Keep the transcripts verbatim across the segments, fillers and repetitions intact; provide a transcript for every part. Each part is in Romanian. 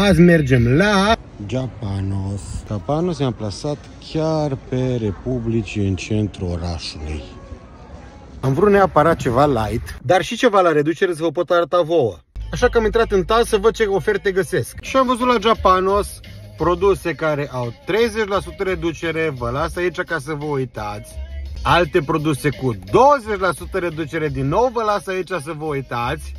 Azi mergem la Japanos. Japanos i-am plasat chiar pe Republicii, în centrul orașului. Am vrut neapărat ceva light, dar și ceva la reducere să vă pot arăta vouă. Așa că am intrat în taz să văd ce oferte găsesc. Și am văzut la Japanos produse care au treizeci la sută reducere, vă las aici ca să vă uitați. Alte produse cu douăzeci la sută reducere, din nou vă las aici să vă uitați.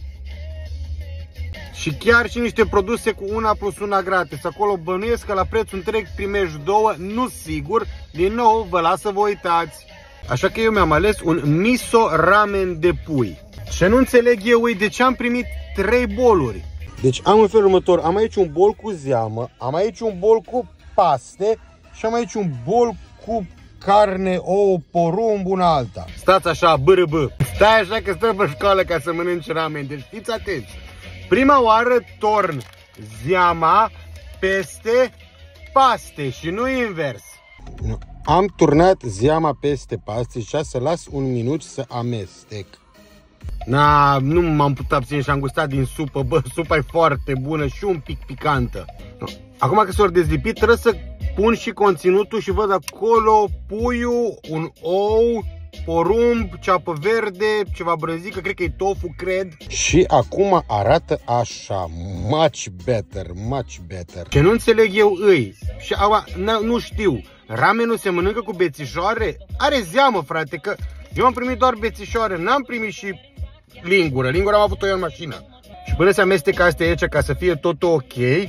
Și chiar și niște produse cu una plus una gratis. Acolo bănuiesc că la prețul întreg primești două, nu sigur. Din nou vă las să vă uitați. Așa că eu mi-am ales un miso ramen de pui. Ce nu înțeleg eu e de ce am primit trei boluri. Deci am în felul următor, am aici un bol cu zeamă, am aici un bol cu paste și am aici un bol cu carne, ouă, porumb, una alta. Stați așa, bârâbă. Stai așa că stă pe școală ca să mănânci ramen, deci fiți atenți. Prima oară torn zeama peste paste și nu invers. Am turnat zeama peste paste și să las un minut să amestec. Na, nu m-am putut abține și am gustat din supă. Bă, supa e foarte bună și un pic picantă. Acum că s-au dezlipit, trebuie să pun și conținutul și văd acolo puiul, un ou, porumb, ceapă verde, ceva brânzică, cred că e tofu, cred. Și acum arată așa, much better, much better. Ce nu înțeleg eu îi, și aua, nu știu, ramenul se mănâncă cu bețișoare? Are zeamă, frate, că eu am primit doar bețișoare, n-am primit și lingură, lingura am avut-o eu în mașină. Și până se amestec astea aici ca să fie tot ok,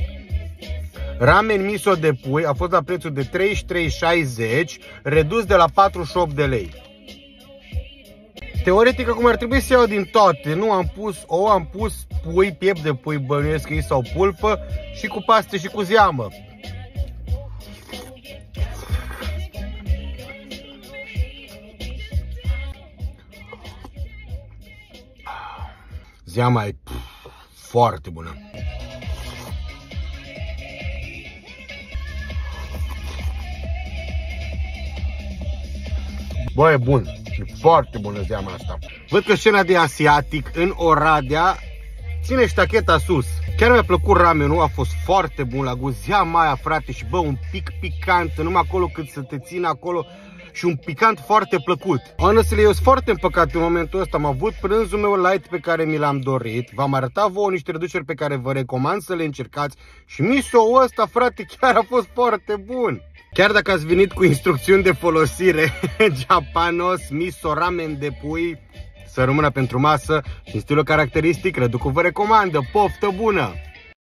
ramen miso de pui a fost la prețul de treizeci și trei șaizeci, redus de la patruzeci și opt de lei. Teoretic acum ar trebui să iau din toate. Nu, am pus ou, am pus pui, piept de pui, bănuiesc ei sau pulpă, și cu paste și cu zeamă. Zeama e pf, foarte bună. Bă, e bun. E foarte bună zeama asta. Văd că scena de asiatic în Oradea ține ștacheta sus. Chiar mi-a plăcut ramenul, a fost foarte bun la gust. Zeama aia, frate, și bă, un pic picant, numai acolo cât să te țină acolo. Și un picant foarte plăcut. Honestly, eu sunt foarte împăcat în momentul ăsta. Am avut prânzul meu light pe care mi l-am dorit. V-am arătat vouă niște reduceri pe care vă recomand să le încercați. Și miso-ul ăsta, frate, chiar a fost foarte bun. Chiar dacă ați venit cu instrucțiuni de folosire, Japanos miso ramen de pui, să rămână pentru masă și în stilul caracteristic, Răducu vă recomandă. Poftă bună!